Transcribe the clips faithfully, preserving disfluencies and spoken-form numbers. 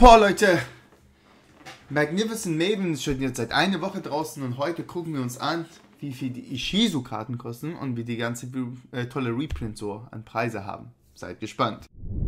Boah Leute, Magnificent Maven ist schon jetzt seit einer Woche draußen und heute gucken wir uns an, wie viel die Ishizu-Karten kosten und wie die ganze äh, tolle Reprint so an Preise haben. Seid gespannt.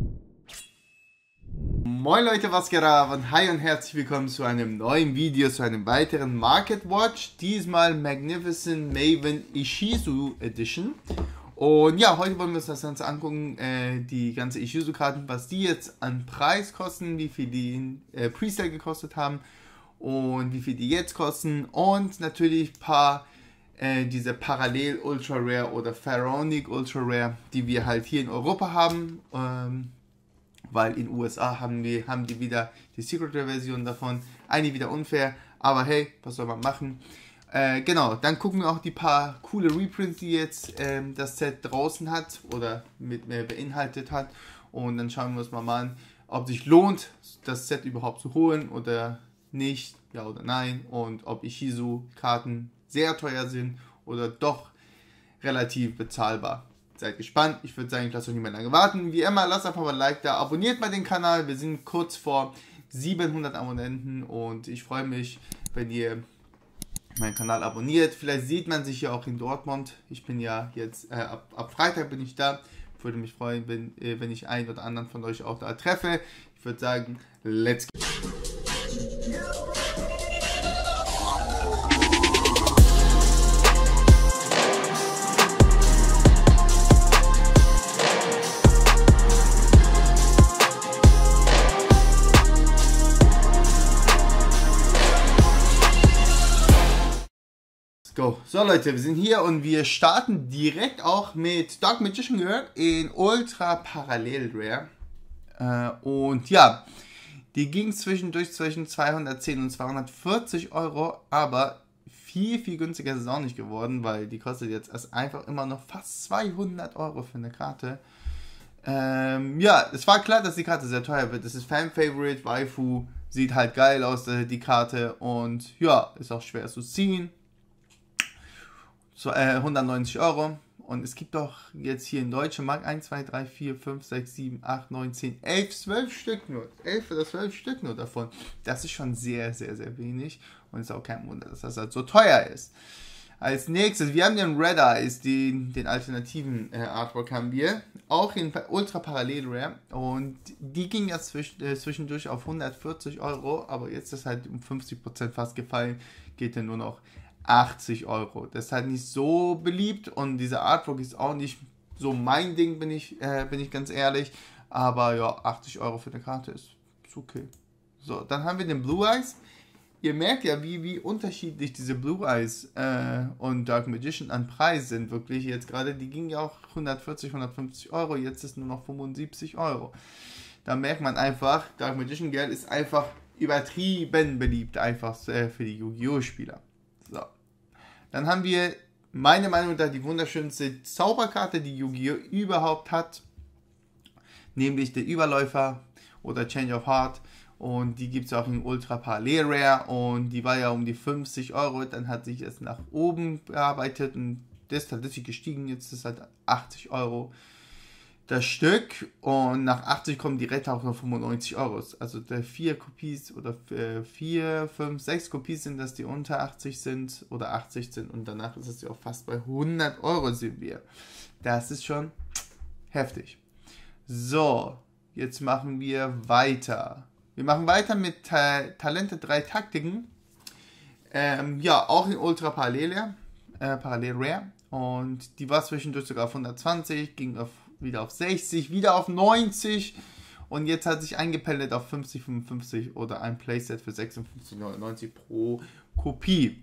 Moin Leute, was geht ab und hi und herzlich willkommen zu einem neuen Video, zu einem weiteren Market Watch. Diesmal Magnificent Maven Ishizu Edition. Und ja, heute wollen wir uns das Ganze angucken, äh, die ganze Ishizu-Karten, was die jetzt an Preis kosten, wie viel die äh, Presale gekostet haben und wie viel die jetzt kosten und natürlich ein paar äh, diese Parallel Ultra Rare oder Pharaonic Ultra Rare, die wir halt hier in Europa haben, ähm, weil in den U S A haben die, haben die wieder die Secret Rare Version davon, eigentlich wieder unfair, aber hey, was soll man machen? Äh, genau, dann gucken wir auch die paar coole Reprints, die jetzt ähm, das Set draußen hat oder mit mehr beinhaltet hat. Und dann schauen wir uns mal an, ob sich lohnt, das Set überhaupt zu holen oder nicht, ja oder nein. Und ob Ishizu-Karten sehr teuer sind oder doch relativ bezahlbar. Seid gespannt, ich würde sagen, ich lasse euch nicht mehr lange warten. Wie immer, lasst einfach mal ein Like da, abonniert mal den Kanal, wir sind kurz vor siebenhundert Abonnenten und ich freue mich, wenn ihr meinen Kanal abonniert. Vielleicht sieht man sich ja auch in Dortmund. Ich bin ja jetzt, äh, ab, ab Freitag bin ich da. Ich würde mich freuen, wenn, äh, wenn ich einen oder anderen von euch auch da treffe. Ich würde sagen, let's go. Go. So Leute, wir sind hier und wir starten direkt auch mit Dark Magician Girl in Ultra Parallel Rare. Äh, und ja, die ging zwischendurch zwischen zweihundertzehn und zweihundertvierzig Euro, aber viel, viel günstiger ist es auch nicht geworden, weil die kostet jetzt erst einfach immer noch fast zweihundert Euro für eine Karte. Ähm, ja, es war klar, dass die Karte sehr teuer wird. Das ist Fan-Favorite, Waifu, sieht halt geil aus, die Karte, und ja, ist auch schwer zu ziehen. So, äh, hundertneunzig Euro. Und es gibt doch jetzt hier in deutschen Markt eins, zwei, drei, vier, fünf, sechs, sieben, acht, neun, zehn, elf, zwölf Stück nur. elf oder zwölf Stück nur davon. Das ist schon sehr, sehr, sehr wenig. Und ist auch kein Wunder, dass das halt so teuer ist. Als nächstes, wir haben den Red Eyes, den, den alternativen äh, Artwork haben wir. Auch in Ultra Parallel Rare. Und die ging ja zwisch, äh, zwischendurch auf hundertvierzig Euro. Aber jetzt ist halt um fünfzig Prozent fast gefallen. Geht dann nur noch achtzig Euro. Das ist halt nicht so beliebt und dieser Artwork ist auch nicht so mein Ding, bin ich, äh, bin ich ganz ehrlich. Aber ja, achtzig Euro für eine Karte ist, ist okay. So, dann haben wir den Blue Eyes. Ihr merkt ja, wie, wie unterschiedlich diese Blue Eyes äh, und Dark Magician an Preis sind. Wirklich jetzt gerade, die gingen ja auch hundertvierzig, hundertfünfzig Euro, jetzt ist nur noch fünfundsiebzig Euro. Da merkt man einfach, Dark Magician Girl ist einfach übertrieben beliebt, einfach äh, für die Yu-Gi-Oh! Spieler. So. Dann haben wir, meiner Meinung nach, die wunderschönste Zauberkarte, die Yu-Gi-Oh! Überhaupt hat. Nämlich der Überläufer oder Change of Heart. Und die gibt es auch in Ultra Parallel Rare. Und die war ja um die fünfzig Euro. Dann hat sich es nach oben bearbeitet. Und das ist tatsächlich gestiegen. Jetzt ist es halt achtzig Euro das Stück, und nach achtzig kommen direkt auch noch fünfundneunzig Euro. Also der vier Kopies oder vier, fünf, sechs Kopies sind das, die unter achtzig sind oder achtzig sind, und danach ist es ja auch fast bei hundert Euro sind wir. Das ist schon heftig. So, jetzt machen wir weiter. Wir machen weiter mit Ta Talente drei Taktiken. Ähm, ja, auch in Ultra Parallel, äh, Parallel Rare, und die war zwischendurch sogar auf hundertzwanzig, ging auf wieder auf sechzig, wieder auf neunzig, und jetzt hat sich eingependelt auf fünfzig, fünfundfünfzig oder ein Playset für sechsundfünfzig neunundneunzig pro Kopie.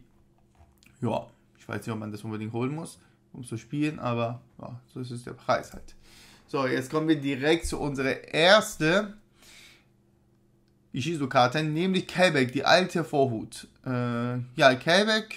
Ja, ich weiß nicht, ob man das unbedingt holen muss, um zu spielen, aber ja, so ist es der Preis halt. So, jetzt kommen wir direkt zu unserer ersten Ishizu-Karte, nämlich Kelbeck, die alte Vorhut. Äh, ja, Kelbeck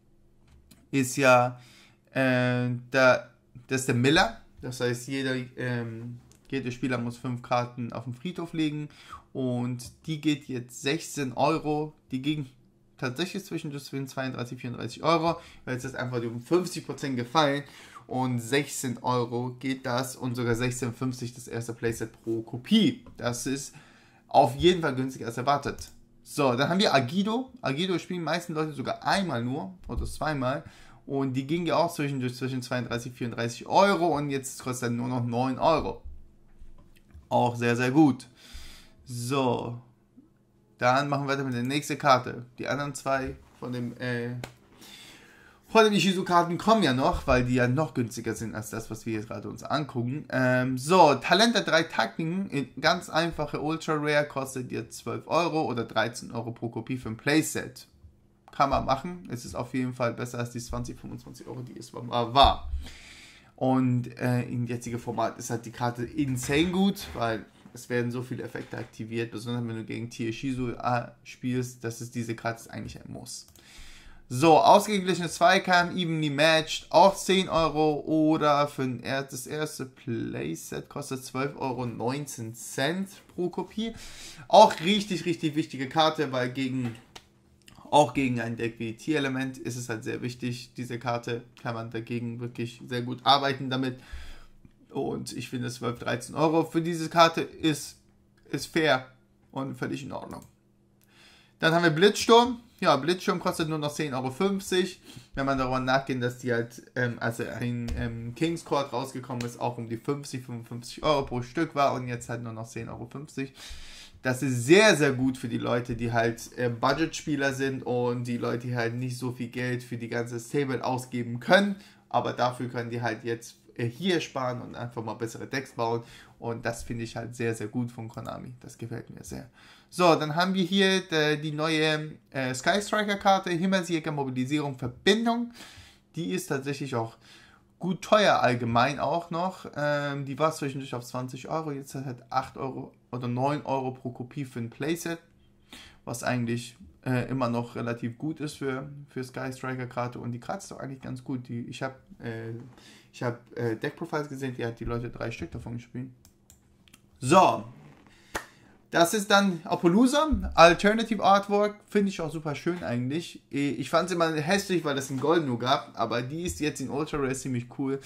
ist ja äh, der, das ist der Miller. Das heißt, jeder, ähm, jeder Spieler muss fünf Karten auf den Friedhof legen, und die geht jetzt sechzehn Euro. Die ging tatsächlich zwischen zweiunddreißig und vierunddreißig Euro, weil jetzt ist einfach um fünfzig Prozent gefallen, und sechzehn Euro geht das, und sogar sechzehn fünfzig das erste Playset pro Kopie. Das ist auf jeden Fall günstiger als erwartet. So, dann haben wir Agido. Agido spielen die meisten Leute sogar einmal nur oder zweimal. Und die ging ja auch zwischendurch zwischen zweiunddreißig und vierunddreißig Euro und jetzt kostet er nur noch neun Euro. Auch sehr, sehr gut. So, dann machen wir weiter mit der nächsten Karte. Die anderen zwei von dem äh, von den Ishizu-Karten kommen ja noch, weil die ja noch günstiger sind als das, was wir jetzt gerade uns angucken. Ähm, so, Talente drei Taktiken, in ganz einfache Ultra Rare, kostet jetzt zwölf Euro oder dreizehn Euro pro Kopie für ein Playset. Kann man machen, es ist auf jeden Fall besser als die zwanzig, fünfundzwanzig Euro, die es war. Und äh, im jetzigen Format ist halt die Karte insane gut, weil es werden so viele Effekte aktiviert, besonders wenn du gegen Tier Ishizu äh, spielst, dass es diese Karte ist eigentlich ein Muss. So, ausgeglichene Zweikampf, evenly matched, auch zehn Euro oder für das erste Playset kostet zwölf Euro neunzehn pro Kopie. Auch richtig, richtig wichtige Karte, weil gegen, auch gegen ein Deck wie Tier-Element ist es halt sehr wichtig. Diese Karte kann man dagegen wirklich sehr gut arbeiten damit. Und ich finde zwölf, dreizehn Euro für diese Karte ist, ist fair und völlig in Ordnung. Dann haben wir Blitzsturm. Ja, Blitzsturm kostet nur noch zehn Euro fünfzig. Wenn man darüber nachgeht, dass die halt, ähm, also ein ähm, King's Court rausgekommen ist, auch um die fünfzig, fünfundfünfzig Euro pro Stück war und jetzt halt nur noch zehn Euro fünfzig. Das ist sehr, sehr gut für die Leute, die halt äh, Budget-Spieler sind und die Leute, die halt nicht so viel Geld für die ganze Stable ausgeben können. Aber dafür können die halt jetzt äh, hier sparen und einfach mal bessere Decks bauen. Und das finde ich halt sehr, sehr gut von Konami. Das gefällt mir sehr. So, dann haben wir hier die, die neue äh, Sky Striker Karte, Himmelsjäger Mobilisierung Verbindung. Die ist tatsächlich auch gut teuer allgemein auch noch. Ähm, die war zwischendurch auf zwanzig Euro, jetzt hat halt acht Euro oder neun Euro pro Kopie für ein Playset. Was eigentlich äh, immer noch relativ gut ist für, für Sky Striker Karte. Und die Karte ist doch eigentlich ganz gut. Die, ich habe äh, ich hab, äh, Deck Profiles gesehen, die hat die Leute drei Stück davon gespielt. So. Das ist dann Apollousa, Alternative Artwork, finde ich auch super schön eigentlich. Ich fand es immer hässlich, weil es in Gold nur gab, aber die ist jetzt in Ultra Rare ziemlich cool.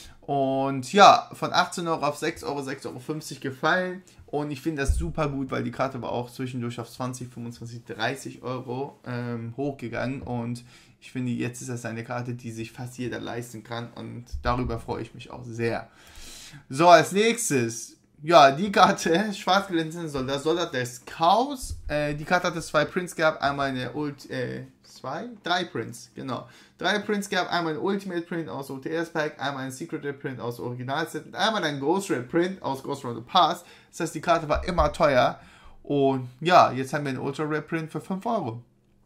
Und ja, von achtzehn Euro auf sechs Euro, sechs Euro fünfzig gefallen. Und ich finde das super gut, weil die Karte war auch zwischendurch auf zwanzig, fünfundzwanzig, dreißig Euro ähm, hochgegangen. Und ich finde, jetzt ist das eine Karte, die sich fast jeder leisten kann. Und darüber freue ich mich auch sehr. So, als nächstes... Ja, die Karte, schwarz glänzende Soldat, Soldat des Chaos. Äh, die Karte hatte zwei Prints gehabt, einmal eine Ult, äh, zwei? Drei Prints, genau. Drei Prints gehabt, einmal ein Ultimate Print aus O T S-Pack, einmal ein Secret Rare Print aus Originalset und einmal ein Ghost Rare Print aus Ghost Rare Pass. Das heißt, die Karte war immer teuer. Und ja, jetzt haben wir einen Ultra Rare Print für fünf Euro.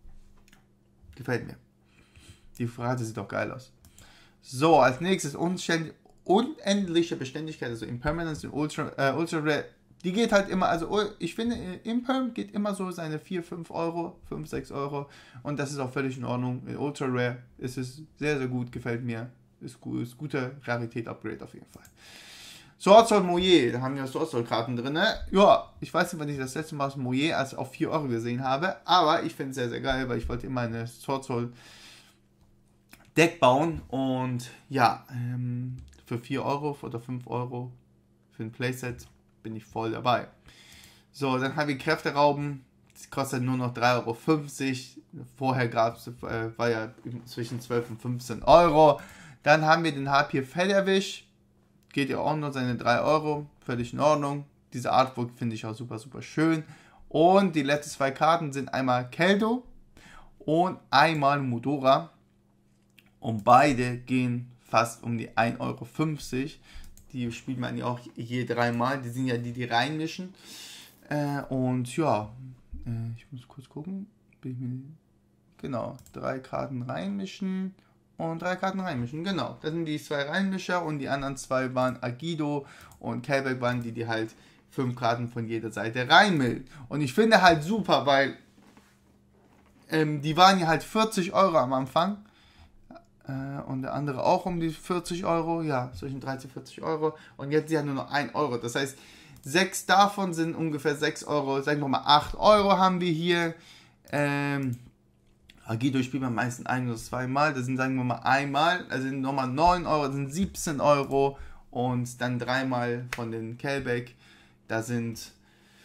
Gefällt mir. Die Karte sieht doch geil aus. So, als nächstes unständig. Unendliche Beständigkeit, also Impermanence in Ultra, äh, Ultra Rare, die geht halt immer, also ich finde, Imperm geht immer so seine vier, fünf Euro, fünf, sechs Euro und das ist auch völlig in Ordnung. In Ultra Rare ist es sehr, sehr gut, gefällt mir, ist, gut, ist gute Rarität-Upgrade auf jeden Fall. Sword Soul Moyer, da haben wir Sword Soul Karten drin, ne? Ja, ich weiß nicht, wann ich das letzte Mal das Moyer als auf vier Euro gesehen habe, aber ich finde es sehr, sehr geil, weil ich wollte immer eine Sword Soul Deck bauen und ja, ähm, für vier Euro oder fünf Euro für ein Playset bin ich voll dabei. So, dann habe ich Kräfterauben. Das kostet nur noch drei Euro fünfzig. Vorher gab's, äh, war ja zwischen zwölf und fünfzehn Euro. Dann haben wir den Harpier Federwisch. Geht ja auch nur seine drei Euro. Völlig in Ordnung. Diese Artwork finde ich auch super, super schön. Und die letzten zwei Karten sind einmal Keldo und einmal Mudora. Und beide gehen fast um die ein Euro fünfzig. Die spielt man ja auch je dreimal. Die sind ja die, die reinmischen. Äh, und ja, äh, ich muss kurz gucken. Genau, drei Karten reinmischen und drei Karten reinmischen. Genau, das sind die zwei Reinmischer und die anderen zwei waren Agido und Kelbeck waren die, die halt fünf Karten von jeder Seite reinmillen. Und ich finde halt super, weil ähm, die waren ja halt vierzig Euro am Anfang. Und der andere auch um die vierzig Euro, ja, zwischen dreißig und vierzig Euro. Und jetzt ja nur noch ein Euro. Das heißt, sechs davon sind ungefähr sechs Euro. Sagen wir mal acht Euro haben wir hier. Ähm, Agido spielt man meistens ein oder zweimal. Das sind, sagen wir mal, einmal. Also sind nochmal neun Euro, das sind siebzehn Euro. Und dann dreimal von den Kelbeck. Da sind,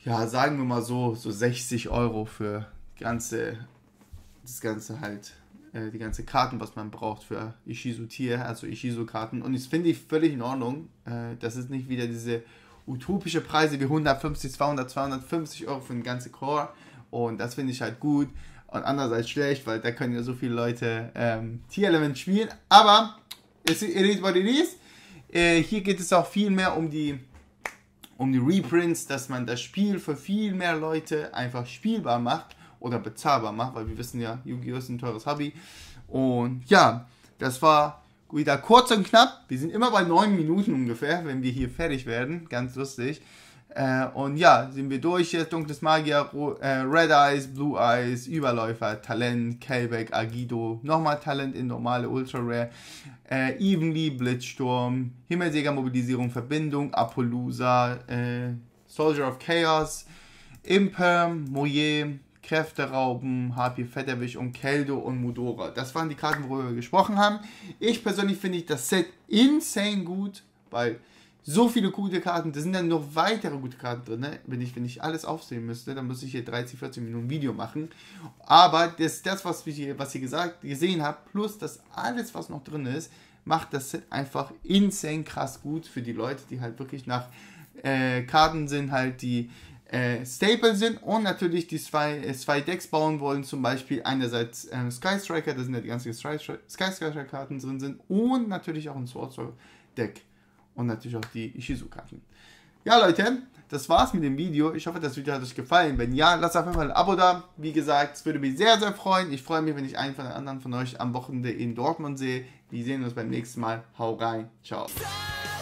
ja, sagen wir mal so, so sechzig Euro für ganze, das Ganze halt, äh, die ganze Karten, was man braucht für Ishizu Tier, also Ishizu Karten. Und das finde ich völlig in Ordnung. Äh, das ist nicht wieder diese utopische Preise wie hundertfünfzig, zweihundert, zweihundertfünfzig Euro für den ganzen Core. Und das finde ich halt gut. Und andererseits schlecht, weil da können ja so viele Leute ähm, Tier-Element spielen. Aber es ist what it is. Äh, hier geht es auch viel mehr um die, um die Reprints, dass man das Spiel für viel mehr Leute einfach spielbar macht oder bezahlbar macht, weil wir wissen ja, Yu-Gi-Oh! Ist ein teures Hobby. Und ja, das war wieder kurz und knapp. Wir sind immer bei neun Minuten ungefähr, wenn wir hier fertig werden. Ganz lustig. Äh, und ja, sind wir durch jetzt. Dunkles Magier, äh, Red Eyes, Blue Eyes, Überläufer, Talent, Kelbeck, Agido, nochmal Talent in normale Ultra Rare, äh, Evenly, Blitzsturm, Himmelsjäger, Mobilisierung, Verbindung, Apollousa, äh, Soldier of Chaos, Imperm, Moyer, Kräfterauben, H P Fetterwisch und Keldo und Mudora. Das waren die Karten, worüber wir gesprochen haben. Ich persönlich finde ich das Set insane gut, weil so viele gute Karten, da sind dann noch weitere gute Karten drin, ne? Wenn ich, wenn ich alles aufsehen müsste, dann müsste ich hier dreizig, vierzig Minuten Video machen. Aber das, das was, ich, was ihr gesagt, gesehen habt, plus das alles, was noch drin ist, macht das Set einfach insane krass gut für die Leute, die halt wirklich nach äh, Karten sind, halt die äh, Staple sind und natürlich die zwei, äh, zwei Decks bauen wollen, zum Beispiel einerseits äh, Sky Striker, da sind ja die ganzen Sky Striker Karten drin sind und natürlich auch ein Sword Deck. Und natürlich auch die Ishizu-Karten. Ja, Leute, das war's mit dem Video. Ich hoffe, das Video hat euch gefallen. Wenn ja, lasst auf jeden Fall ein Abo da. Wie gesagt, es würde mich sehr, sehr freuen. Ich freue mich, wenn ich einen von den anderen von euch am Wochenende in Dortmund sehe. Wir sehen uns beim nächsten Mal. Hau rein. Ciao.